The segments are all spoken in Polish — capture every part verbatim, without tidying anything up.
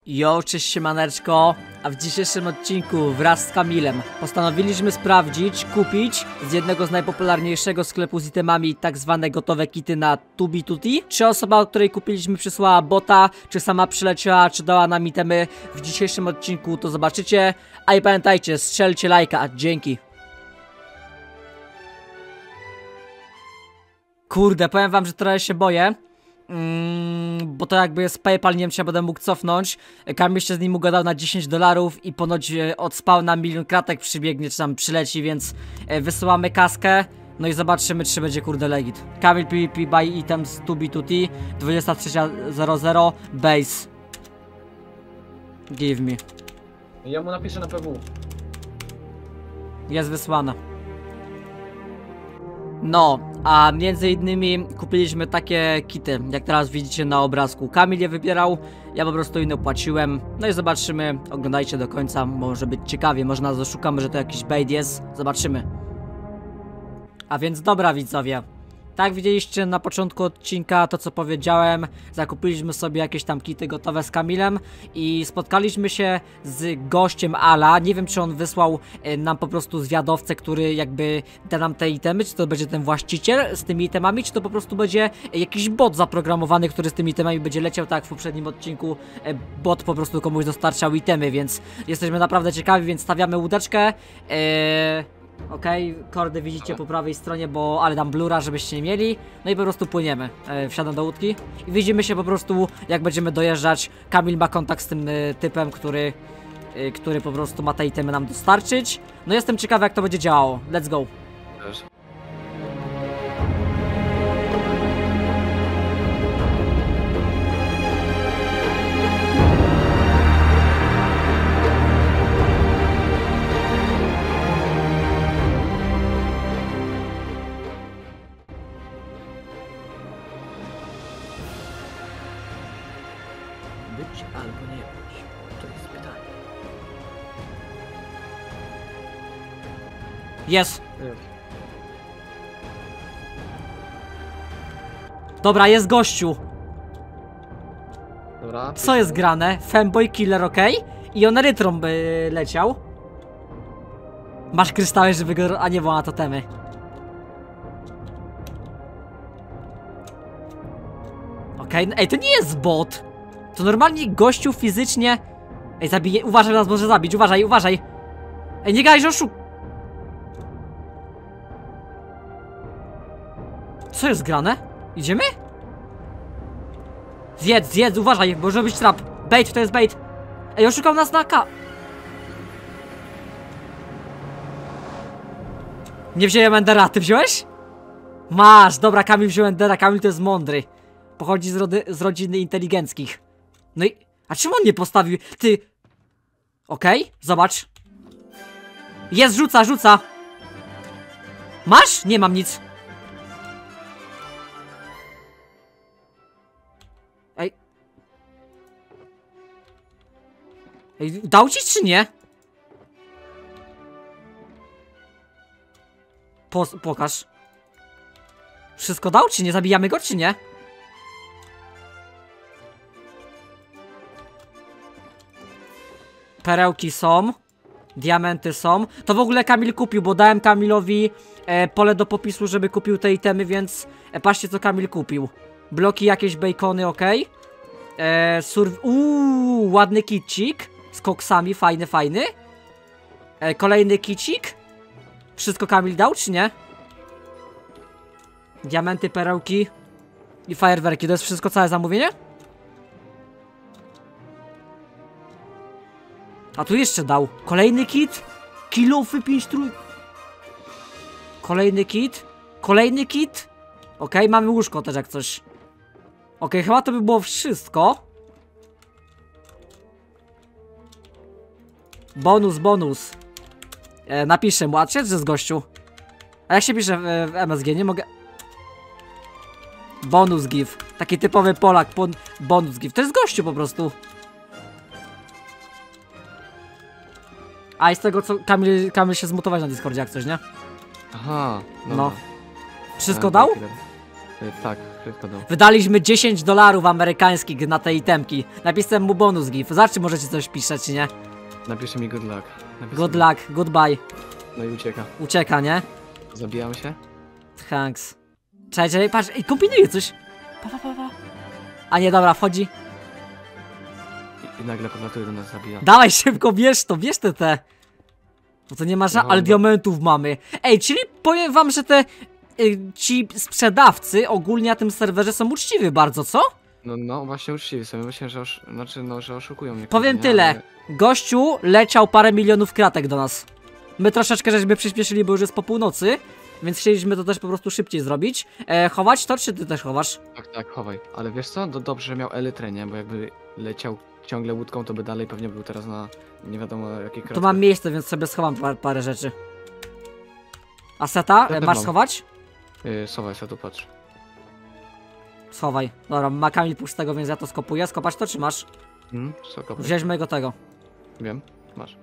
Jo, cześć siemaneczko, a w dzisiejszym odcinku wraz z Kamilem postanowiliśmy sprawdzić, kupić z jednego z najpopularniejszego sklepu z itemami tak zwane gotowe kity na Tubi Tuti. Czy osoba, od której kupiliśmy, przysłała bota, czy sama przyleciała, czy dała nam itemy w dzisiejszym odcinku, to zobaczycie. A i pamiętajcie, strzelcie lajka, dzięki. Kurde, powiem wam, że trochę się boję. Mm, bo to jakby jest PayPal, nie wiem czy ja będę mógł cofnąć. Kamil się z nim ugadał na dziesięć dolarów i ponoć e, od spawna milion kratek przybiegnie, czy tam przyleci, więc e, wysyłamy kaskę. No i zobaczymy, czy będzie kurde legit. Kamil PvP buy items Tubi Tuti dwadzieścia trzy zero zero base. Give me. Ja mu napiszę na P W. Jest wysłana. No, a między innymi kupiliśmy takie kity, jak teraz widzicie na obrazku. Kamil je wybierał, ja po prostu inne płaciłem. No i zobaczymy, oglądajcie do końca, może być ciekawie, może nas doszukamy, że to jakiś bait jest. Zobaczymy. A więc dobra widzowie, tak widzieliście na początku odcinka to co powiedziałem, zakupiliśmy sobie jakieś tam kity gotowe z Kamilem i spotkaliśmy się z gościem Ala. Nie wiem czy on wysłał e, nam po prostu zwiadowcę, który jakby da nam te itemy, czy to będzie ten właściciel z tymi itemami, czy to po prostu będzie jakiś bot zaprogramowany, który z tymi itemami będzie leciał, tak jak w poprzednim odcinku e, bot po prostu komuś dostarczał itemy, więc jesteśmy naprawdę ciekawi, więc stawiamy łódeczkę. Eee... Okej, okay, kordy widzicie po prawej stronie, bo ale dam blura, żebyście nie mieli. No i po prostu płyniemy. E, wsiadam do łódki i widzimy się po prostu, jak będziemy dojeżdżać. Kamil ma kontakt z tym y, typem, który, y, który po prostu ma te itemy nam dostarczyć. No jestem ciekawy, jak to będzie działało. Let's go. Też. Być albo nie być, to jest pytanie. Jest! Dobra, jest gościu! Dobra. Co jest grane? Femboy Killer, ok? I on erytrom by leciał. Masz kryształy, żeby go... A nie, bo ma totemy. Okej, okay. Ej, to nie jest bot! To normalnie gościu fizycznie... Ej, zabije... Uważaj, nas może zabić, uważaj, uważaj! Ej, nie gadaj, że oszuk... Co jest grane? Idziemy? Zjedz, zjedz, uważaj, może być trap. Bait, to jest bait. Ej, oszukał nas na K. Nie wziąłem Endera, ty wziąłeś? Masz, dobra, Kamil wziął Endera, Kamil to jest mądry. Pochodzi z, rody, z rodziny inteligenckich. No i... A czemu on nie postawił? Ty... Okej, okay, zobacz. Jest, rzuca, rzuca. Masz? Nie mam nic. Ej. Ej, dał ci czy nie? Po, pokaż. Wszystko dał czy nie? Zabijamy go czy nie? Perełki są. Diamenty są. To w ogóle Kamil kupił, bo dałem Kamilowi e, pole do popisu, żeby kupił te itemy, więc e, patrzcie co Kamil kupił. Bloki, jakieś bacony, ok. E, Uuu, ładny kicik. Z koksami, fajny, fajny. E, kolejny kicik. Wszystko Kamil dał, czy nie? Diamenty, perełki i fajerwerki. To jest wszystko, całe zamówienie? A tu jeszcze dał. Kolejny kit. Kilofy pięć trój. Kolejny kit. Kolejny kit. Okej, okay, mamy łóżko też jak coś. Okej, okay, chyba to by było wszystko. Bonus, bonus. E, napiszę mu, a czy jest gościu? A jak się pisze w, w M S G? Nie mogę... Bonus give. Taki typowy Polak. Bon bonus give. To jest gościu po prostu. A i z tego co Kamil, Kamil się zmutować na Discordzie jak coś, nie? Aha, no. No. Wszystko dał? Y, tak, wszystko dał. Wydaliśmy dziesięć dolarów amerykańskich na te itemki. Napisałem mu bonus gif. Zobaczcie, możecie coś pisać, czy nie? Napisze mi good luck. Napisze Good mi. luck, goodbye. No i ucieka. Ucieka, nie? Zabijamy się? Thanks. Czekaj, czekaj, patrz, ej, kombinuje coś. Pa, pa, pa, pa. A nie, dobra, wchodzi. I, i nagle podlatuje do nas, zabija. Dawaj szybko, bierz to, bierz te te. Bo to nie ma żadnych, No, ale no. diamentów mamy. Ej, czyli powiem wam, że te y, ci sprzedawcy ogólnie na tym serwerze są uczciwi bardzo, co? No, no właśnie uczciwi sobie. Myślę, że, osz... znaczy, no, że oszukują mnie. Powiem nie? tyle. Ale- Gościu leciał parę milionów kratek do nas. My troszeczkę żeśmy przyspieszyli, bo już jest po północy. Więc chcieliśmy to też po prostu szybciej zrobić. E, chować to, czy ty też chowasz? Tak, tak, chowaj. Ale wiesz co? Do, dobrze, że miał elytrę, nie? Bo jakby leciał ciągle łódką, to by dalej pewnie był teraz na nie wiadomo jakiej kratce. To mam miejsce, więc sobie schowam par parę rzeczy. A seta? Ja E, też masz mam. schować? Yy, Sowaj się tu, patrz. Schowaj. Dobra, ma Kamil pustego, więc ja to skopuję. Skopać to, czy masz? Hmm? Soko, Wziąć mojego tego. wiem, masz.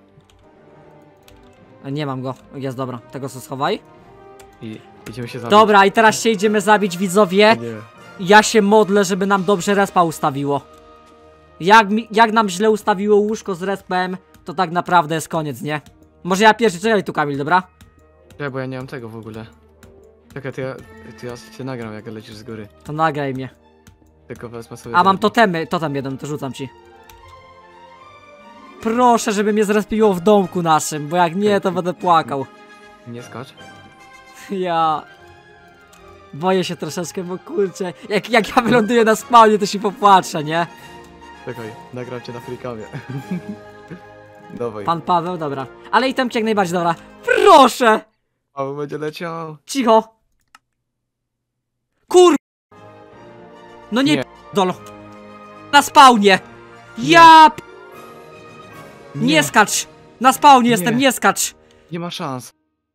E, Nie mam go. Jest, dobra. Tego co schowaj. I idziemy się zabić. Dobra, i teraz się idziemy zabić, widzowie. Nie. Ja się modlę, żeby nam dobrze respa ustawiło. Jak, mi, jak nam źle ustawiło łóżko z respem, to tak naprawdę jest koniec, nie? Może ja pierwszy, czekaj tu, Kamil, dobra? Ja, bo ja nie mam tego w ogóle. Czekaj, to ja, to ja cię nagram, jak lecisz z góry. To nagraj mnie. Tylko wezmę sobie... A mam drewno. totemy, totem jeden, to rzucam ci. Proszę, żeby mnie zrespiło w domku naszym, bo jak nie, to będę płakał. Nie skacz. Ja... Boję się troszeczkę, bo kurczę, jak, jak ja wyląduję na spawnie, to się popłaczę, nie? Czekaj, nagram cię na freakamie. Dawaj. Pan Paweł, dobra. Ale i temki jak najbardziej, dobra. Proszę! Paweł będzie leciał. Cicho! Kur... No nie, Nie. dolo. Na spawnie! Ja... p- Nie, skacz! Na spawnie jestem, nie skacz! Nie ma szans.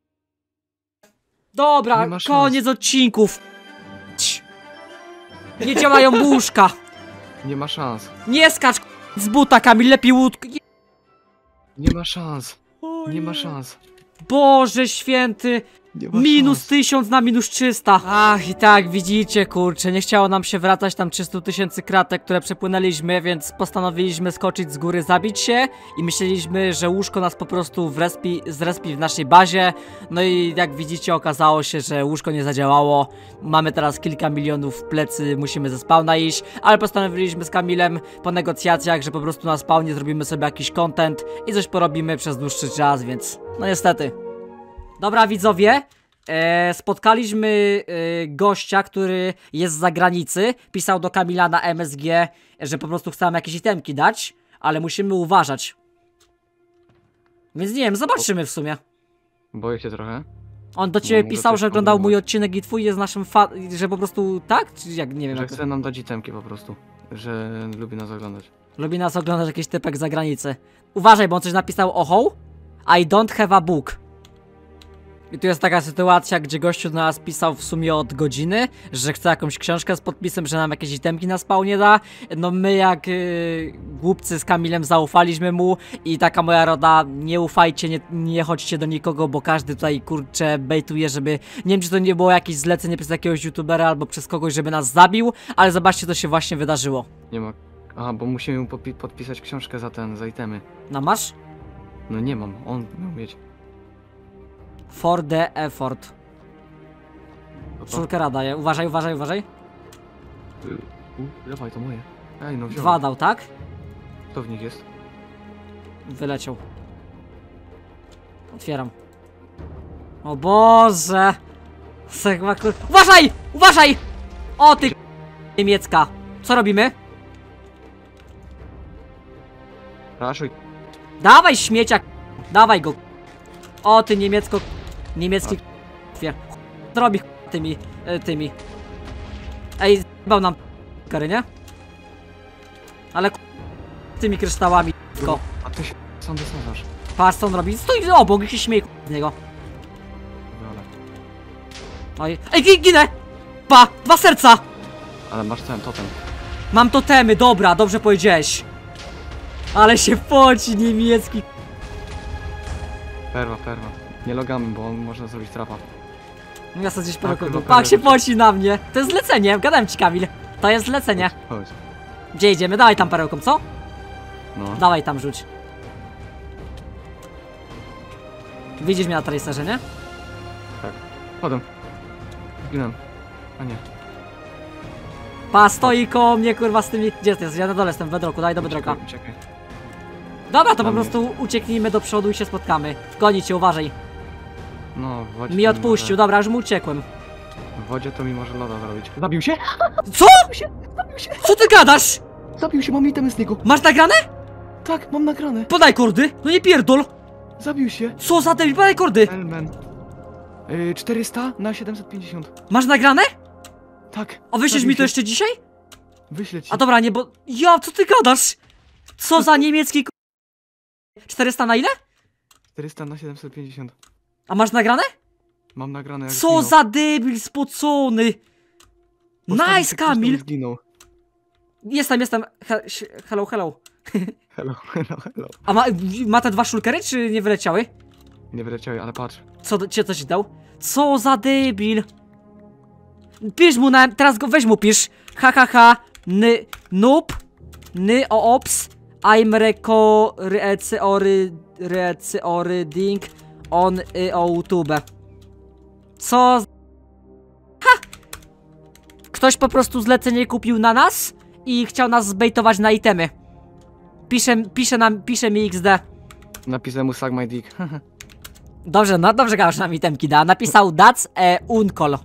Dobra, Nie ma szans. koniec odcinków. Cii. Nie działają łóżka. Nie ma szans. Nie skacz z buta, Kamil, lepiej łódkę. Nie ma szans. Nie ma szans. Boże święty. Nie ma Minus szans. tysiąc na minus trzysta. Ach, i tak, widzicie, kurczę, nie chciało nam się wracać tam trzysta tysięcy kratek, które przepłynęliśmy, więc postanowiliśmy skoczyć z góry, zabić się i myśleliśmy, że łóżko nas po prostu wrespi, zrespi w naszej bazie. No i jak widzicie, okazało się, że łóżko nie zadziałało. Mamy teraz kilka milionów w plecy, musimy ze spawna iść, ale postanowiliśmy z Kamilem po negocjacjach, że po prostu na spawnie zrobimy sobie jakiś content i coś porobimy przez dłuższy czas, więc no niestety. Dobra, widzowie, e, spotkaliśmy e, gościa, który jest z zagranicy. Pisał do Kamila na M S G, że po prostu chce nam jakieś itemki dać, ale musimy uważać. Więc nie wiem, zobaczymy w sumie. Boję się trochę. On do ciebie może pisał, coś że oglądał mój kombinować. odcinek i twój jest naszym fa... że po prostu tak? Czy jak, nie wiem. Że Jak to... chce nam dać itemki po prostu. Że lubi nas oglądać. Lubi nas oglądać jakiś typek z zagranicy. Uważaj, bo on coś napisał oho. I don't have a book. I tu jest taka sytuacja, gdzie gościu do nas pisał w sumie od godziny, że chce jakąś książkę z podpisem, że nam jakieś itemki na spawnie da. No my jak yy, głupcy z Kamilem zaufaliśmy mu i taka moja rada, nie ufajcie, nie, nie chodźcie do nikogo, bo każdy tutaj kurczę bejtuje, żeby, nie wiem czy to nie było jakieś zlecenie przez jakiegoś youtubera albo przez kogoś, żeby nas zabił, ale zobaczcie, to się właśnie wydarzyło. Nie ma... Aha, bo musimy mu podpi- podpisać książkę za ten, za itemy. No masz? No nie mam, on miał mieć. For the effort. To to. Czwórkę daje. Uważaj, uważaj, uważaj. Y, U, dawaj, to moje. Ej, no wziąłem. Dwa dał, tak? Kto w nich jest? Wyleciał. Otwieram. O Boże! Segma kur... Uważaj! Uważaj! O ty k- niemiecka! Co robimy? Raszuj. Dawaj śmiecia! Dawaj go! O ty niemiecko... Niemiecki k***wie. Co robi k- tymi... e, tymi... Ej, zbał nam kary, nie? Ale k- tymi kryształami k***ko. A ty się sam wysadzasz. Patrz co on robi. Stoi obok i się śmieje k- z niego. Dobra. Oj. Ej, gi- ginę! Pa! Dwa serca! Ale masz ten totem. Mam totemy, dobra, dobrze powiedziałeś. Ale się poci niemiecki. Perwa, perwa. Nie logamy, bo on może zrobić trapa. Ja sobie gdzieś A, perełką. kurwa, Pak się perełką. poci na mnie. To jest zlecenie, gadałem ci, Kamil. To jest zlecenie. Chodź. Gdzie idziemy? Dawaj tam perełką, co? No. Dawaj tam rzuć. Widzisz mnie na tracerze, nie? Potem. Zginąłem. A nie. Pa, stoi koło mnie, kurwa, z tymi... Gdzie ty jesteś? Ja na dole jestem w bedroku, daj do bedroka. Uciekaj, uciekaj. Dobra, to po Na mnie. prostu ucieknijmy do przodu i się spotkamy. Goni cię, uważaj. No, w wodzie Mi to odpuścił, Może, dobra, już mu uciekłem. w wodzie to mi może loda zrobić. Zabił się? Co? Co ty gadasz? Zabił się, mam itemy z niego. Masz nagrane? Tak, mam nagrane. Podaj kordy. No nie pierdol. Zabił się. Co za debil, podaj kordy. Elmen. Yy, czterysta na siedemset pięćdziesiąt. Masz nagrane? Tak. A wyślesz zabił mi to się. jeszcze dzisiaj? Wyślę ci. A dobra, nie, bo... Ja, co ty gadasz? Co za niemiecki k... czterysta na ile? czterysta na siedemset pięćdziesiąt. A masz nagrane? Mam nagrane jak Co zginął. za debil spocony. Postawił Nice, się ktoś tam i Kamil. Zginął. Jestem, jestem. He hello, hello. Hello, hello, hello. A ma, ma te dwa szulkery, czy nie wyleciały? Nie wyleciały, ale patrz. Co, cię coś dał? Co za debil. Pisz mu na... Teraz go weź mu pisz. Ha ha ha. Ny... Noob. Ny o ops. I'm reko... Recy-ory... Recy-ory-ding. On y, o YouTube. Co... z- Ha! Ktoś po prostu zlecenie kupił na nas i chciał nas zbejtować na itemy. Pisze, pisze nam, pisze mi X D. Napisałem mu suck my dick. Dobrze, no dobrze gadasz nam itemki da. Napisał That's e, Uncol.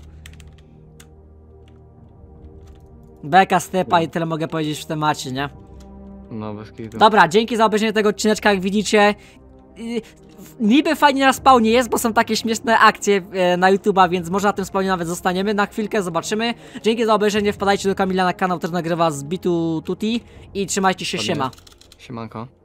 Beka stypa i tyle mogę powiedzieć w temacie, nie? No, bez kitu. Dobra, dzięki za obejrzenie tego odcineczka, jak widzicie. Yy, niby fajnie na spawnie jest, bo są takie śmieszne akcje yy, na YouTube'a, więc może na tym spawnie nawet zostaniemy na chwilkę, zobaczymy. Dzięki za obejrzenie, wpadajcie do Kamila na kanał, też nagrywa z Bitu Tuti i trzymajcie się, Ładnie. siema. Siemanko.